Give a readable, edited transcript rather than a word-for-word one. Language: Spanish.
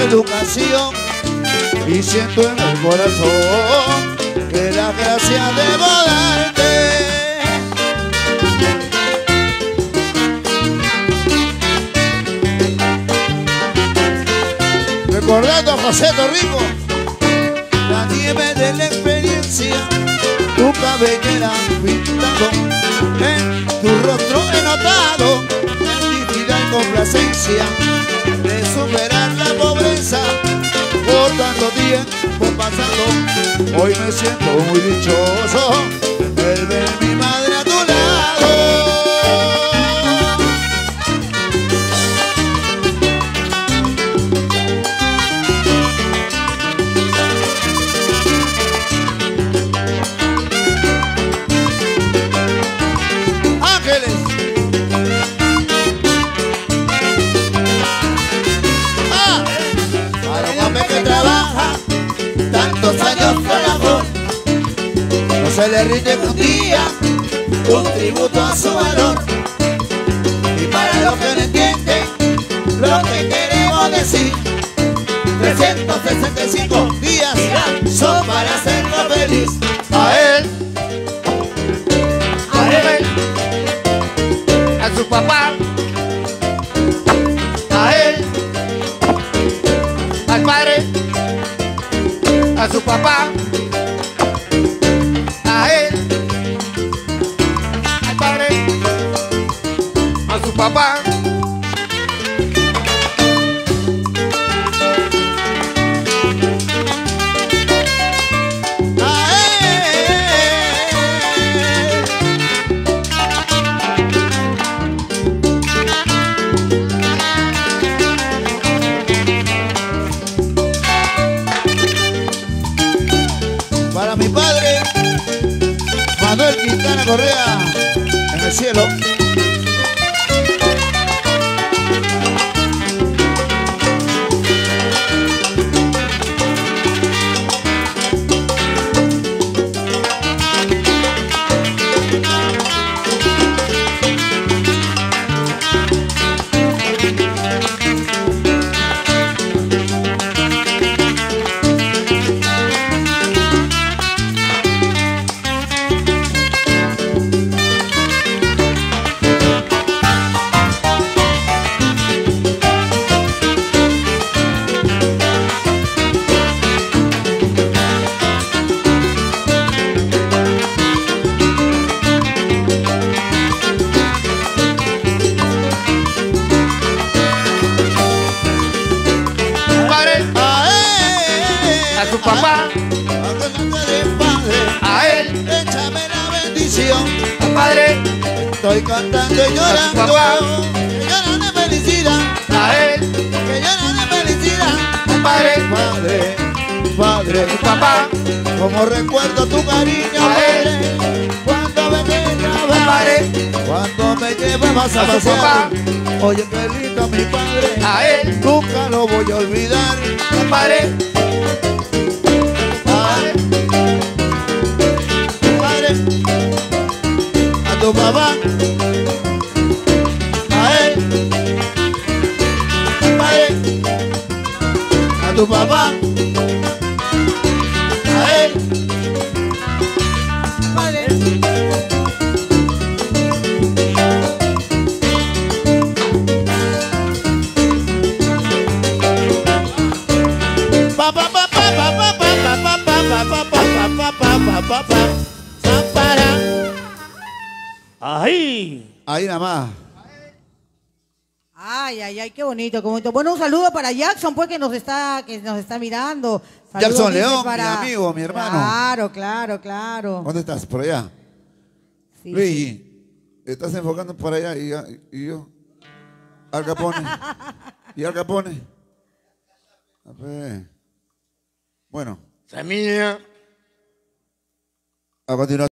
educación y siento en el corazón que la gracia debo darte. Recordando a José Torrico, la nieve de la experiencia, tu cabellera pintado, en tu rostro he notado felicidad y complacencia de superar la pobreza. Por tanto tiempo pasado, hoy me siento muy dichoso el ver a mi madre a tu lado. Se le rinde un día un tributo a su valor. Y para los que no entienden lo que queremos decir, 365 días son para hacerlo feliz. A él, a su papá, a él, al padre, a su papá, papá. Para mi padre, Manuel Quintana Correa, en el cielo. Papá, a él, échame la bendición. Padre, estoy cantando y llorando, papá, que lloran de felicidad. A él, que lloran de felicidad. Padre, padre, padre, papá, como recuerdo tu cariño, padre, cuando me llevabas, padre, cuando me llevabas a pasear. Oye, qué lindo mi padre, a él, nunca lo voy a olvidar. Padre, a tu papá, a él, padre, a tu papá, a él, padre. Papá, papá, papá, papá, papá, papá, papá, papá. ahí. Ahí nada más. Ay, ay, ay, qué bonito, qué bonito. Bueno, un saludo para Jackson, pues, que nos está mirando. Saludos, Jackson León, para... mi amigo, mi hermano. Claro, claro, claro. ¿Dónde estás? ¿Por allá? Sí, Luigi, sí. estás enfocando por allá y yo. Al Capone. ¿Y Al Capone? A ver. Bueno. Semilla. A continuación.